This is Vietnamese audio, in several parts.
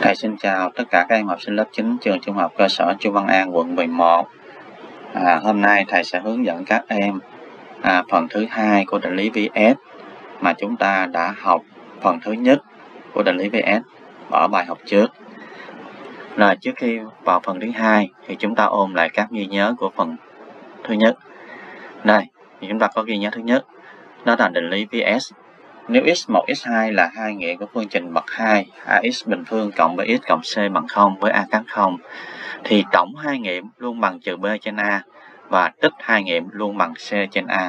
Thầy xin chào tất cả các em học sinh lớp 9 trường Trung học cơ sở Chu Văn An, quận 11. Hôm nay thầy sẽ hướng dẫn các em phần thứ hai của định lý VS mà chúng ta đã học phần thứ nhất của định lý VS ở bài học trước. Rồi trước khi vào phần thứ hai thì chúng ta ôn lại các ghi nhớ của phần thứ nhất. Đây, thì chúng ta có ghi nhớ thứ nhất, đó là định lý VS. Nếu x1, x2 là hai nghiệm của phương trình bậc 2, ax bình phương cộng bx cộng c bằng 0 với a cắt 0, thì tổng hai nghiệm luôn bằng trừ b trên a và tích hai nghiệm luôn bằng c trên a.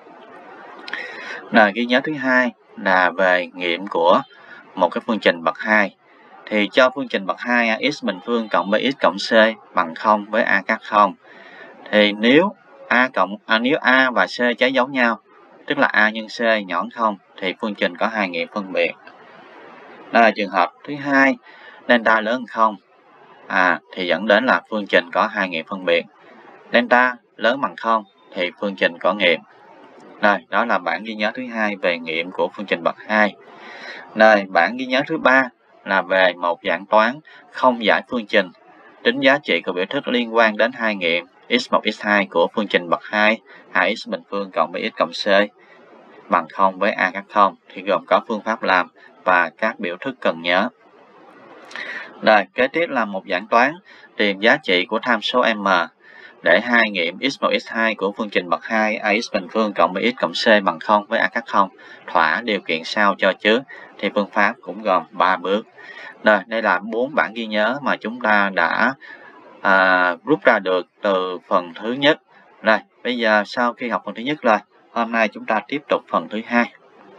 Rồi ghi nhớ thứ hai là về nghiệm của một cái phương trình bậc 2. Thì cho phương trình bậc 2 ax bình phương cộng bx cộng c bằng 0 với a cắt 0. Thì nếu a và c trái dấu nhau, tức là a nhân c nhỏ hơn 0, thì phương trình có hai nghiệm phân biệt. Đó là trường hợp thứ hai, delta lớn hơn 0 thì dẫn đến là phương trình có hai nghiệm phân biệt. Delta lớn bằng 0 thì phương trình có nghiệm. Đây, đó là bảng ghi nhớ thứ hai về nghiệm của phương trình bậc 2. Đây, bảng ghi nhớ thứ ba là về một dạng toán không giải phương trình, tính giá trị của biểu thức liên quan đến hai nghiệm x1, x2 của phương trình bậc 2, ax bình phương cộng bx cộng c bằng 0 với a cắt 0, thì gồm có phương pháp làm và các biểu thức cần nhớ. Rồi, kế tiếp là một dạng toán tìm giá trị của tham số m để hai nghiệm x1, x2 của phương trình bậc 2, ax bình phương cộng bx cộng c bằng 0 với a cắt 0 thỏa điều kiện sau cho trước, thì phương pháp cũng gồm 3 bước. Rồi, đây là 4 bảng ghi nhớ mà chúng ta đã rút ra được từ phần thứ nhất. Rồi, bây giờ sau khi học phần thứ nhất rồi, hôm nay chúng ta tiếp tục phần thứ hai.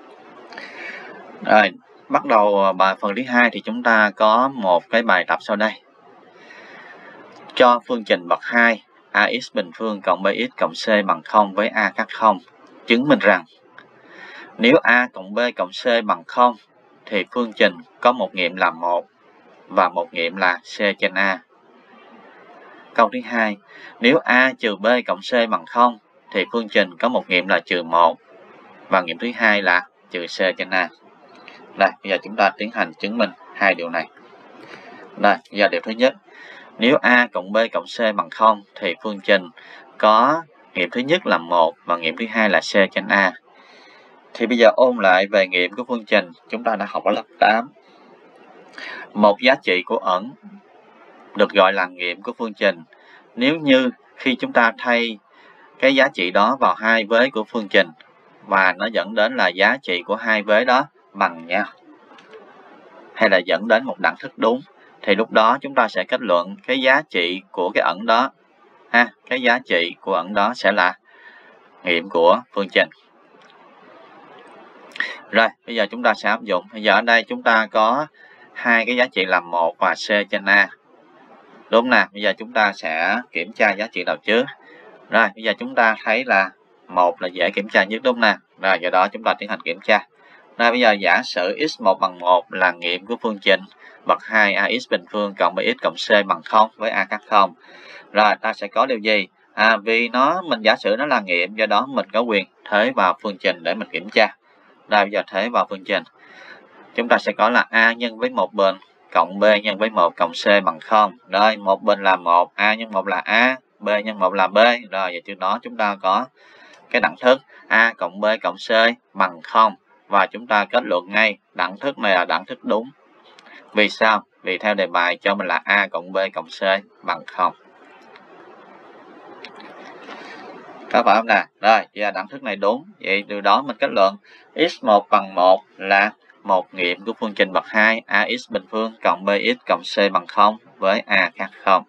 Rồi, bắt đầu bài phần thứ hai thì chúng ta có một cái bài tập sau đây. Cho phương trình bậc 2, ax bình phương cộng bx cộng c bằng 0 với a cắt 0, chứng minh rằng nếu a cộng b cộng c bằng 0 thì phương trình có một nghiệm là 1 và một nghiệm là c trên a. Câu thứ hai, nếu a trừ b cộng c bằng 0 thì phương trình có một nghiệm là trừ 1 và nghiệm thứ hai là trừ c trên a. Đây, bây giờ chúng ta tiến hành chứng minh hai điều này. Đây, bây giờ điều thứ nhất, nếu a cộng b cộng c bằng 0 thì phương trình có nghiệm thứ nhất là 1 và nghiệm thứ hai là c trên a. Thì bây giờ ôn lại về nghiệm của phương trình chúng ta đã học ở lớp 8. Một giá trị của ẩn được gọi là nghiệm của phương trình nếu như khi chúng ta thay cái giá trị đó vào hai vế của phương trình và nó dẫn đến là giá trị của hai vế đó bằng nhau, hay là dẫn đến một đẳng thức đúng, thì lúc đó chúng ta sẽ kết luận cái giá trị của cái ẩn đó, cái giá trị của ẩn đó sẽ là nghiệm của phương trình. Rồi, bây giờ chúng ta sẽ áp dụng. Bây giờ ở đây chúng ta có hai cái giá trị là 1 và c trên a. Đúng nè, bây giờ chúng ta sẽ kiểm tra giá trị nào trước. Rồi, bây giờ chúng ta thấy là 1 là dễ kiểm tra nhất, đúng nè. Rồi, do đó chúng ta tiến hành kiểm tra. Rồi, bây giờ giả sử x1 bằng 1 là nghiệm của phương trình bậc 2 ax bình phương cộng bx cộng c bằng 0 với a cắt 0. Rồi, ta sẽ có điều gì? Vì mình giả sử nó là nghiệm, do đó mình có quyền thế vào phương trình để mình kiểm tra. Rồi, bây giờ thế vào phương trình. Chúng ta sẽ có là a nhân với một bên cộng b nhân với 1 cộng c bằng 0. Rồi, một bên là 1, a nhân 1 là a, b nhân 1 là b. Rồi, vậy từ đó chúng ta có cái đẳng thức a cộng b cộng c bằng 0. Và chúng ta kết luận ngay đẳng thức này là đẳng thức đúng. Vì sao? Vì theo đề bài cho mình là a cộng b cộng c bằng 0. Có phải không nè? Rồi, giờ đẳng thức này đúng. Vậy từ đó mình kết luận x1 bằng 1 là một nghiệm của phương trình bậc 2 ax bình phương cộng bx cộng c bằng 0 với a cắt 0.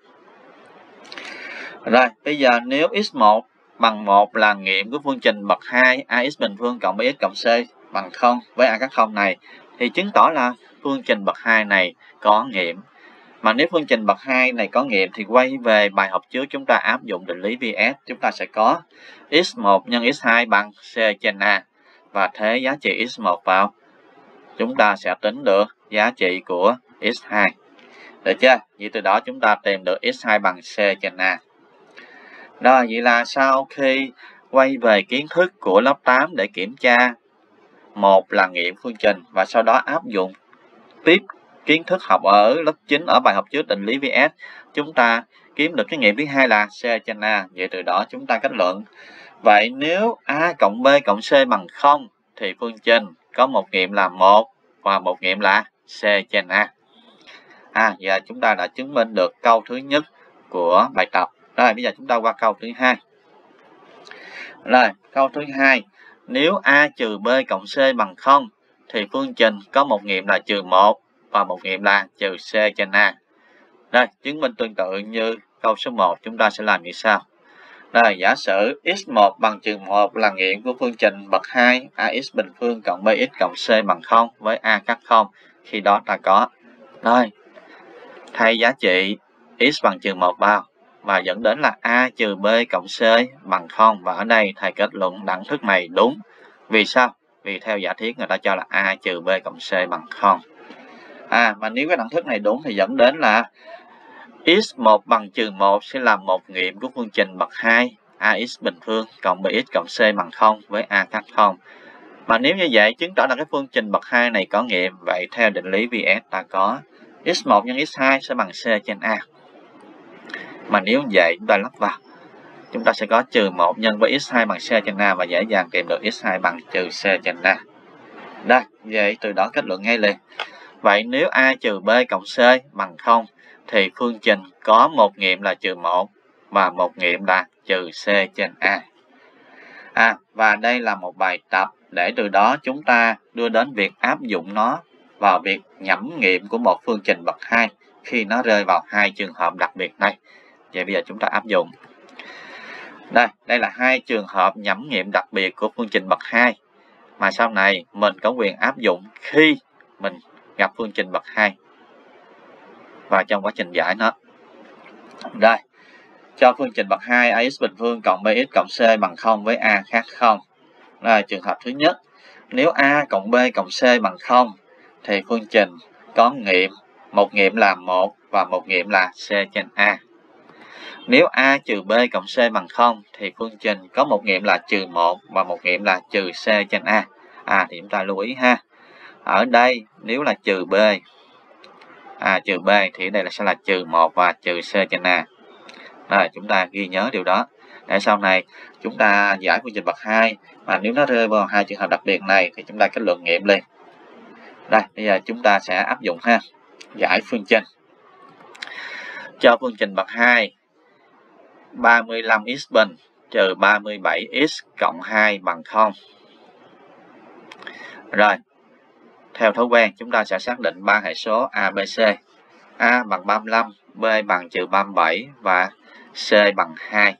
Rồi, bây giờ nếu x1 bằng 1 là nghiệm của phương trình bậc 2 ax bình phương cộng bx cộng c bằng 0 với a cắt 0 này, thì chứng tỏ là phương trình bậc 2 này có nghiệm. Mà nếu phương trình bậc 2 này có nghiệm thì quay về bài học trước chúng ta áp dụng định lý VS, chúng ta sẽ có x1 nhân x2 bằng c trên a và thế giá trị x1 vào, chúng ta sẽ tính được giá trị của x2. Được chưa? Vậy từ đó chúng ta tìm được x2 bằng c trên a. Rồi, vậy là sau khi quay về kiến thức của lớp 8 để kiểm tra một là nghiệm phương trình và sau đó áp dụng tiếp kiến thức học ở lớp 9 ở bài học trước định lý VS, chúng ta kiếm được cái nghiệm thứ hai là C trên A. Vậy từ đó chúng ta kết luận. Vậy nếu A cộng B cộng C bằng 0 thì phương trình có một nghiệm là 1 và một nghiệm là C trên A. Giờ chúng ta đã chứng minh được câu thứ nhất của bài tập. Rồi bây giờ chúng ta qua câu thứ hai. Rồi, câu thứ hai. Nếu A trừ B cộng C bằng 0 thì phương trình có một nghiệm là trừ 1 và một nghiệm là trừ C trên A. Đây, chứng minh tương tự như câu số 1 chúng ta sẽ làm như sau. Rồi, giả sử x1 bằng trừ 1 là nghiệm của phương trình bậc 2 ax bình phương cộng bx cộng c bằng 0 với a cắt 0. Khi đó ta có. Rồi, thay giá trị x bằng trừ 1 vào và dẫn đến là a trừ b cộng c bằng 0. Và ở đây thầy kết luận đẳng thức này đúng. Vì sao? Vì theo giả thiết người ta cho là a trừ b cộng c bằng 0. Mà nếu cái đẳng thức này đúng thì dẫn đến là x1 bằng trừ 1 sẽ là một nghiệm của phương trình bậc 2 ax bình phương cộng bx cộng c bằng 0 với a cắt 0. Mà nếu như vậy chứng tỏ là cái phương trình bậc 2 này có nghiệm. Vậy theo định lý VS ta có x1 nhân x2 sẽ bằng c trên a. Mà nếu như vậy chúng ta lắp vào, chúng ta sẽ có trừ 1 nhân với x2 bằng c trên a và dễ dàng tìm được x2 bằng trừ c trên a. Đây, vậy từ đó kết luận ngay liền. Vậy nếu a trừ b cộng c bằng 0 thì phương trình có một nghiệm là trừ 1 và một nghiệm là trừ c trên a. Và đây là một bài tập để từ đó chúng ta đưa đến việc áp dụng nó vào việc nhẩm nghiệm của một phương trình bậc 2 khi nó rơi vào hai trường hợp đặc biệt này. Vậy bây giờ chúng ta áp dụng. Đây là hai trường hợp nhẩm nghiệm đặc biệt của phương trình bậc 2 mà sau này mình có quyền áp dụng khi mình gặp phương trình bậc 2 và trong quá trình giải nó. Đây, cho phương trình bậc 2 ax bình phương cộng bx cộng c bằng 0 với a khác 0. Rồi, trường hợp thứ nhất, nếu a cộng b cộng c bằng 0 thì phương trình có nghiệm, một nghiệm là 1 và một nghiệm là c trên a. Nếu a trừ b cộng c bằng 0 thì phương trình có một nghiệm là trừ 1 và một nghiệm là trừ c trên a. Thì chúng ta lưu ý ha. Ở đây nếu là trừ b, trừ b thì đây sẽ là trừ 1 và trừ c trên a. Rồi, chúng ta ghi nhớ điều đó. Để sau này chúng ta giải phương trình bậc 2 mà nếu nó rơi vào hai trường hợp đặc biệt này thì chúng ta kết luận nghiệm liền. Đây, bây giờ chúng ta sẽ áp dụng ha. Giải phương trình. Cho phương trình bậc 2 35x bình trừ 37x cộng 2 bằng 0. Rồi, theo thói quen chúng ta sẽ xác định ba hệ số A, B, C. A bằng 35, B bằng trừ 37 và C bằng 2.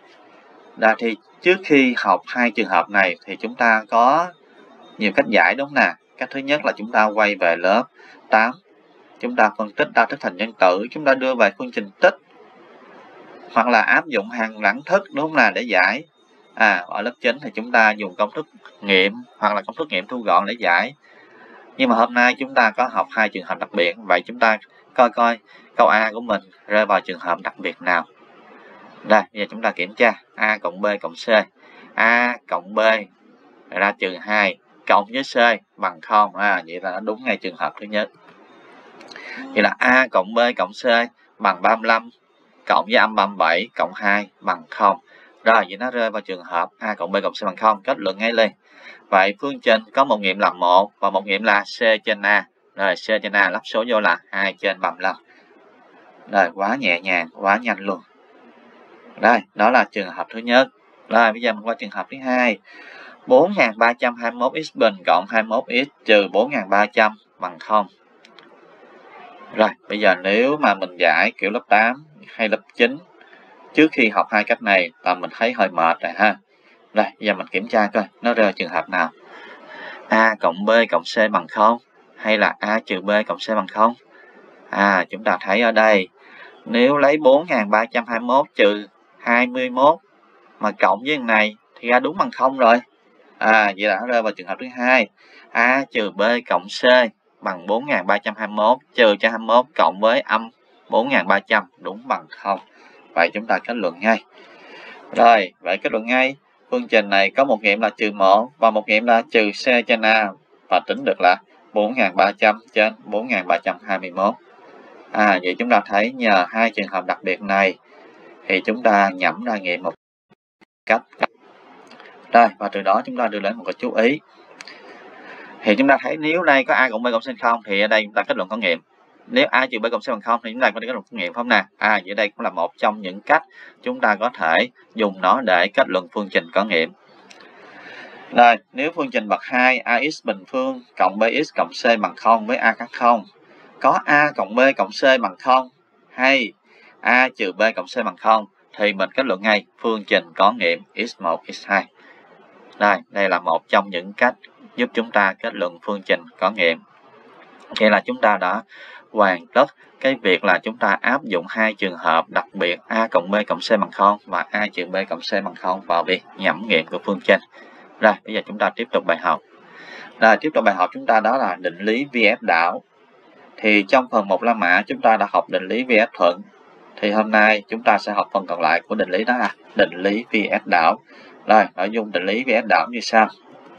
Thì trước khi học hai trường hợp này thì chúng ta có nhiều cách giải đúng nè. Cách thứ nhất là chúng ta quay về lớp 8. Chúng ta phân tích đa thức thành nhân tử, chúng ta đưa về phương trình tích hoặc là áp dụng hàng đẳng thức đúng không nào để giải. Ở lớp 9 thì chúng ta dùng công thức nghiệm hoặc là công thức nghiệm thu gọn để giải. Nhưng mà hôm nay chúng ta có học hai trường hợp đặc biệt. Vậy chúng ta coi câu A của mình rơi vào trường hợp đặc biệt nào. Đây, bây giờ chúng ta kiểm tra A cộng B cộng C. A cộng B ra trừ 2 cộng với C bằng 0. Vậy là nó đúng ngay trường hợp thứ nhất. Vậy là A cộng B cộng C bằng 35 cộng với âm 37 cộng 2 bằng 0. Rồi, vậy nó rơi vào trường hợp A cộng B cộng C bằng 0. Kết luận ngay liền. Vậy phương trình có một nghiệm là 1 và một nghiệm là C trên A. Rồi, C trên A lắp số vô là 2 trên 35. Rồi, quá nhẹ nhàng, quá nhanh luôn. Đây, đó là trường hợp thứ nhất. Rồi, bây giờ mình qua trường hợp thứ hai. 4321x bình cộng 21x trừ 4300 bằng 0. Rồi, bây giờ nếu mà mình giải kiểu lớp 8 hay lớp 9 trước khi học hai cách này là mình thấy hơi mệt rồi ha. Rồi, bây giờ mình kiểm tra coi nó rơi vào trường hợp nào. A cộng B cộng C bằng 0 hay là A trừ B cộng C bằng 0? Chúng ta thấy ở đây nếu lấy 4321 trừ 21 mà cộng với này thì ra đúng bằng 0 rồi. Vậy là nó rơi vào trường hợp thứ hai. A trừ B cộng C bằng 4321 trừ cho 21 cộng với âm 4300 đúng bằng 0. Vậy chúng ta kết luận ngay. Rồi, vậy kết luận ngay phương trình này có một nghiệm là trừ 1 và một nghiệm là trừ C trên A và tính được là 4.300 trên 4.321. Vậy chúng ta thấy nhờ hai trường hợp đặc biệt này thì chúng ta nhẩm ra nghiệm một cách. Rồi, và từ đó chúng ta đưa đến một cái chú ý. Thì chúng ta thấy nếu đây có A cộng B cộng C 0 thì ở đây chúng ta kết luận có nghiệm. Nếu A trừ B cộng C bằng 0 thì chúng ta có thể kết luận có nghiệm không nè? Vậy đây cũng là một trong những cách chúng ta có thể dùng nó để kết luận phương trình có nghiệm. Rồi, nếu phương trình bậc 2 AX bình phương cộng BX cộng C bằng 0 với A khác 0, có A cộng B cộng C bằng 0 hay A trừ B cộng C bằng 0 thì mình kết luận ngay phương trình có nghiệm x1, x2. Đây là một trong những cách giúp chúng ta kết luận phương trình có nghiệm. Vậy là chúng ta đã hoàn tất cái việc là chúng ta áp dụng hai trường hợp đặc biệt A cộng B cộng C bằng 0 và A trừ B cộng C bằng 0 vào việc nhẩm nghiệm của phương trình. Rồi, bây giờ chúng ta tiếp tục bài học. Rồi, tiếp tục bài học chúng ta đó là định lý VF đảo. Thì trong phần 1 la mã chúng ta đã học định lý VF thuận. Thì hôm nay chúng ta sẽ học phần còn lại của định lý đó là định lý VF đảo. Rồi, nội dung định lý VF đảo như sau.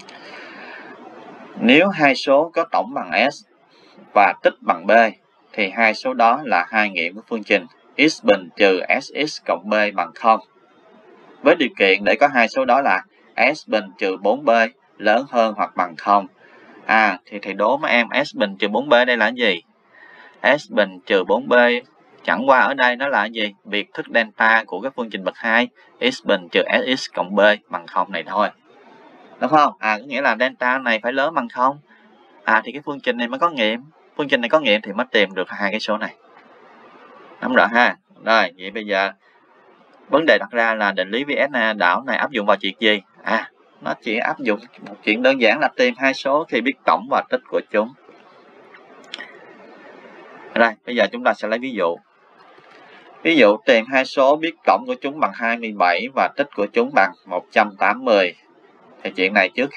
Nếu hai số có tổng bằng S và tích bằng B thì hai số đó là hai nghiệm của phương trình x bình trừ sx cộng b bằng 0. Với điều kiện để có hai số đó là s bình trừ 4b lớn hơn hoặc bằng 0. Thì thầy đố mấy em s bình trừ 4b đây là gì? S bình trừ 4b chẳng qua ở đây nó là gì? Việc thức delta của cái phương trình bậc 2 x bình trừ sx cộng b bằng 0 này thôi. Đúng không? Có nghĩa là delta này phải lớn bằng 0. Thì cái phương trình này mới có nghiệm. Phương trình này có nghiệm thì mới tìm được hai cái số này. Nắm rõ ha? Rồi, vậy bây giờ vấn đề đặt ra là định lý VS đảo này áp dụng vào chuyện gì? Nó chỉ áp dụng một chuyện đơn giản là tìm hai số khi biết tổng và tích của chúng. Rồi, bây giờ chúng ta sẽ lấy ví dụ. Ví dụ tìm hai số biết tổng của chúng bằng 27 và tích của chúng bằng 180. Thì chuyện này trước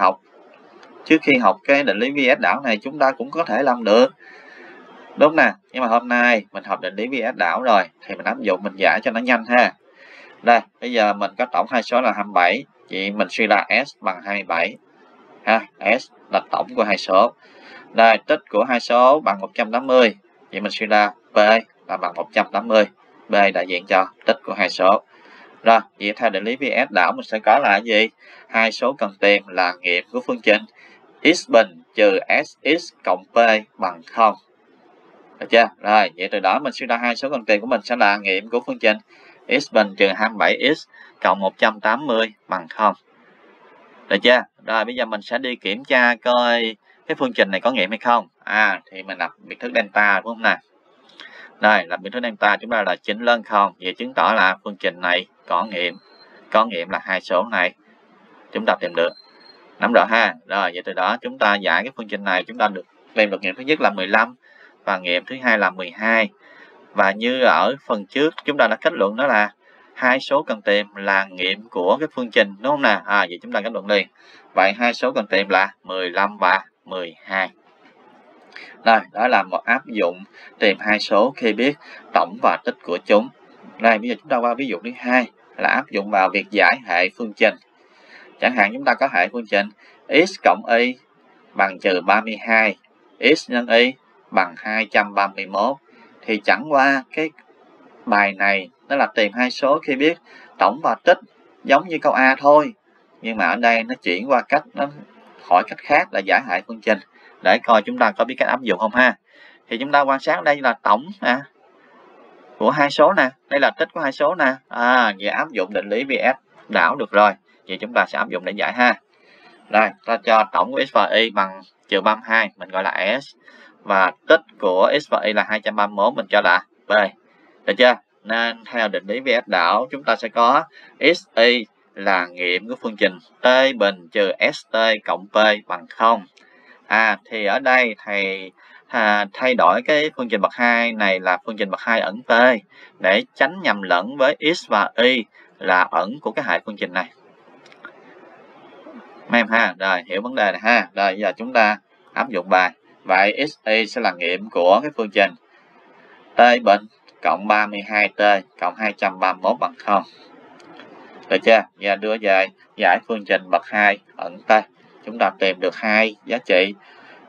khi học cái định lý VS đảo này chúng ta cũng có thể làm được. Đúng nè, nhưng mà hôm nay mình học định lý VS đảo rồi thì mình áp dụng mình giải cho nó nhanh ha. Đây, bây giờ mình có tổng hai số là 27, vậy mình suy ra S bằng 27. S là tổng của hai số. Đây, tích của hai số bằng 180, vậy mình suy ra P là bằng 180. B đại diện cho tích của hai số. Rồi, vậy theo định lý VS đảo mình sẽ có là gì? Hai số cần tìm là nghiệm của phương trình x bình trừ sx cộng p bằng 0. Được chưa? Rồi, vậy từ đó mình suy ra hai số cần tìm của mình sẽ là nghiệm của phương trình x bình trừ 27x cộng 180 bằng 0. Được chưa? Rồi, bây giờ mình sẽ đi kiểm tra coi cái phương trình này có nghiệm hay không. Thì mình lập biệt thức delta đúng không nè? Đây, lập biệt thức delta chúng ta là 9 lớn 0. Vậy chứng tỏ là phương trình này có nghiệm. Có nghiệm là hai số này. Chúng ta tìm được. Nắm rõ ha? Rồi, vậy từ đó chúng ta giải cái phương trình này chúng ta được tìm được nghiệm thứ nhất là 15 và nghiệm thứ hai là 12. Và như ở phần trước chúng ta đã kết luận đó là hai số cần tìm là nghiệm của cái phương trình đúng không nè? Vậy chúng ta kết luận liền. Vậy hai số cần tìm là 15 và 12. Rồi, đó là một áp dụng tìm hai số khi biết tổng và tích của chúng. Đây, bây giờ chúng ta qua ví dụ thứ hai là áp dụng vào việc giải hệ phương trình. Chẳng hạn chúng ta có hệ phương trình x cộng y bằng trừ 32, x nhân y bằng 231. Thì chẳng qua cái bài này nó là tìm hai số khi biết tổng và tích giống như câu A thôi. Nhưng mà ở đây nó chuyển qua cách, nó hỏi cách khác là giải hệ phương trình. Để coi chúng ta có biết cách áp dụng không ha. Thì chúng ta quan sát đây là tổng của hai số nè. Đây là tích của hai số nè. Vậy áp dụng định lý VS đảo được rồi. Vậy chúng ta sẽ áp dụng để giải ha. Đây, ta cho tổng của x và y bằng trừ 32, mình gọi là S. Và tích của x và y là 231, mình cho là B. Được chưa? Nên theo định lý VS đảo, chúng ta sẽ có x, y là nghiệm của phương trình t bình trừ st cộng p bằng 0. Thì ở đây thầy thay đổi cái phương trình bậc 2 này là phương trình bậc 2 ẩn t để tránh nhầm lẫn với x và y là ẩn của cái hệ phương trình này. Mấy em ha, rồi hiểu vấn đề này ha. Rồi giờ chúng ta áp dụng bài. Vậy x, y sẽ là nghiệm của cái phương trình t bình cộng 32t cộng 231 bằng 0. Được chưa? Giờ đưa về giải phương trình bậc 2 ẩn t. Chúng ta tìm được hai giá trị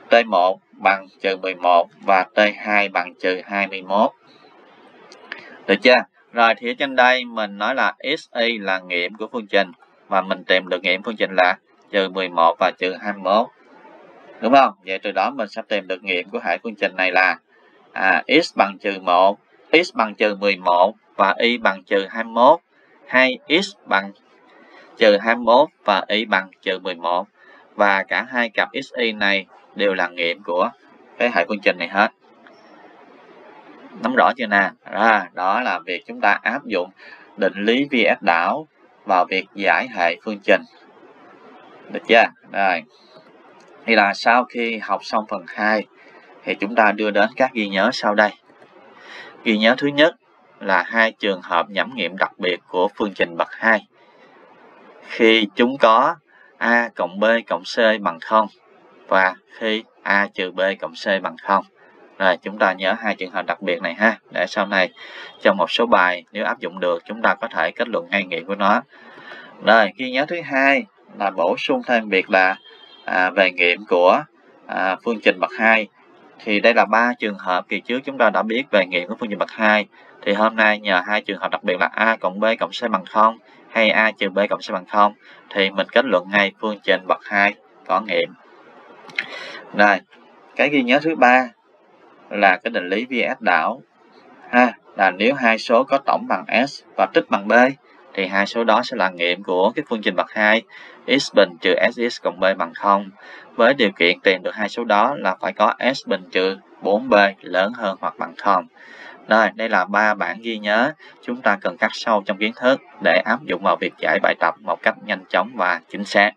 T1 bằng trừ 11 và T2 bằng trừ 21. Được chưa? Rồi thì ở trên đây mình nói là xy là nghiệm của phương trình và mình tìm được nghiệm phương trình là trừ 11 và trừ 21. Đúng không? Vậy từ đó mình sẽ tìm được nghiệm của hệ phương trình này là x bằng trừ 1, x bằng trừ 11 và y bằng trừ 21, hay x bằng trừ 21 và y bằng trừ 11. Và cả hai cặp xy này đều là nghiệm của cái hệ phương trình này hết. Nắm rõ chưa nè? Đó là việc chúng ta áp dụng định lý VS đảo vào việc giải hệ phương trình. Được chưa? Rồi. Thì là sau khi học xong phần 2 thì chúng ta đưa đến các ghi nhớ sau đây. Ghi nhớ thứ nhất là hai trường hợp nhẩm nghiệm đặc biệt của phương trình bậc 2. Khi chúng có a cộng b cộng c bằng 0 và khi a trừ b cộng c bằng 0. Rồi chúng ta nhớ hai trường hợp đặc biệt này ha, để sau này trong một số bài nếu áp dụng được chúng ta có thể kết luận ngay nghiệm của nó. Rồi ghi nhớ thứ hai là bổ sung thêm việc là về nghiệm của phương trình bậc 2. Thì đây là 3 trường hợp kỳ trước chúng ta đã biết về nghiệm của phương trình bậc 2. Thì hôm nay nhờ hai trường hợp đặc biệt là a cộng b cộng c bằng 0 hay a trừ b cộng c bằng 0 thì mình kết luận ngay phương trình bậc 2 có nghiệm. Rồi, cái ghi nhớ thứ ba là cái định lý VS đảo là nếu hai số có tổng bằng S và tích bằng B thì hai số đó sẽ là nghiệm của cái phương trình bậc 2 x bình trừ sx cộng b bằng 0, với điều kiện tìm được hai số đó là phải có s bình trừ 4b lớn hơn hoặc bằng 0. Rồi, đây là 3 bản ghi nhớ chúng ta cần khắc sâu trong kiến thức để áp dụng vào việc giải bài tập một cách nhanh chóng và chính xác.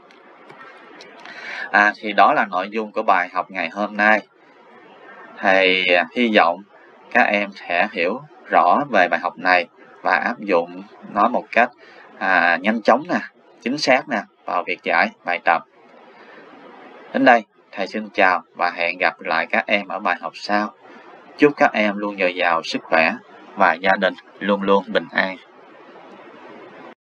Thì đó là nội dung của bài học ngày hôm nay. Thầy hy vọng các em sẽ hiểu rõ về bài học này và áp dụng nó một cách nhanh chóng nè, chính xác nè vào việc giải bài tập. Đến đây, thầy xin chào và hẹn gặp lại các em ở bài học sau. Chúc các em luôn dồi dào sức khỏe và gia đình luôn luôn bình an.